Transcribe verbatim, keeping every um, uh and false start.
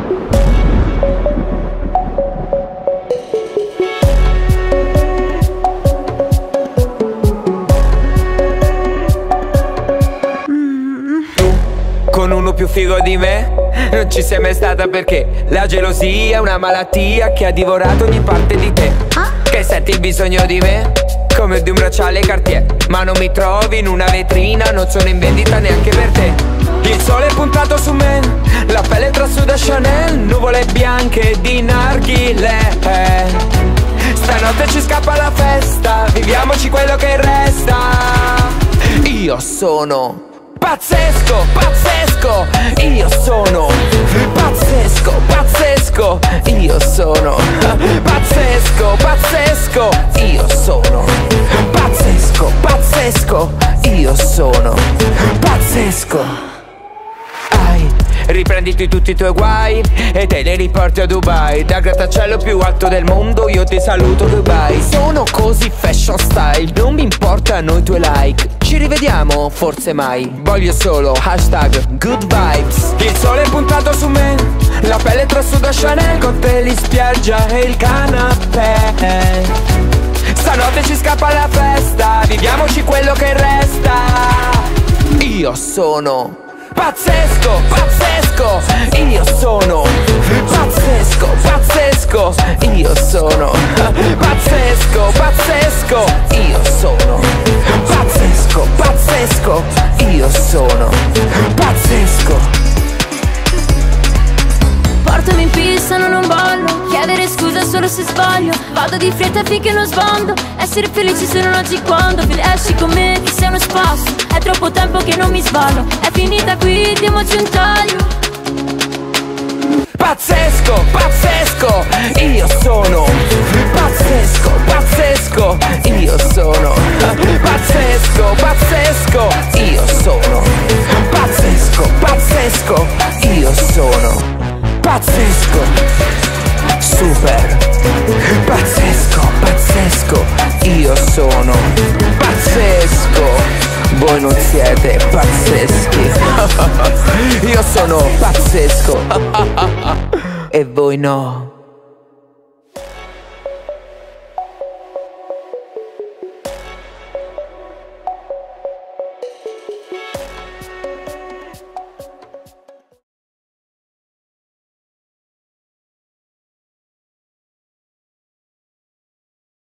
Con uno più figo di me non ci sei mai stata, perché la gelosia è una malattia che ha divorato ogni parte di te. Che senti il bisogno di me come di un bracciale Cartier, ma non mi trovi in una vetrina, non sono in vendita neanche per te. Il sole è puntato su me, la pelle trasuda Chanel, nuvole bianche di narghile. Stanotte ci scappa la festa, viviamoci quello che resta. Io sono pazzesco, pazzesco, io sono pazzesco, pazzesco, io sono pazzesco, pazzesco, io sono pazzesco, pazzesco, io sono pazzesco. Riprenditi tutti i tuoi guai e te li riporti a Dubai. Dal grattacielo più alto del mondo io ti saluto, Dubai. Sono così fashion style, non mi importano i tuoi like. Ci rivediamo, forse mai. Voglio solo hashtag good vibes. Il sole è puntato su me, la pelle trasuda Chanel, cocktail in spiaggia e il canapè. Stanotte ci scappa la festa, viviamoci quello che resta. Io sono pazzesco, pazzesco, io sono pazzesco, pazzesco, io sono pazzesco, pazzesco, io sono pazzesco, pazzesco, io sono pazzesco. Portami in pista, non un bollo, chiedere scusa solo se sbaglio. Vado di fretta finché non sbando, essere felici se non oggi quando. Fili esci con me che sei uno spasso, è troppo tempo che non mi sballo. È finita qui, diamoci un taglio. Pazzesco, pazzesco, io sono pazzesco, pazzesco, io sono pazzesco, pazzesco, io sono pazzesco, pazzesco, io sono pazzesco, super pazzesco, pazzesco, io sono pazzesco. Voi non siete pazzeschi. Io sono pazzesco e voi no.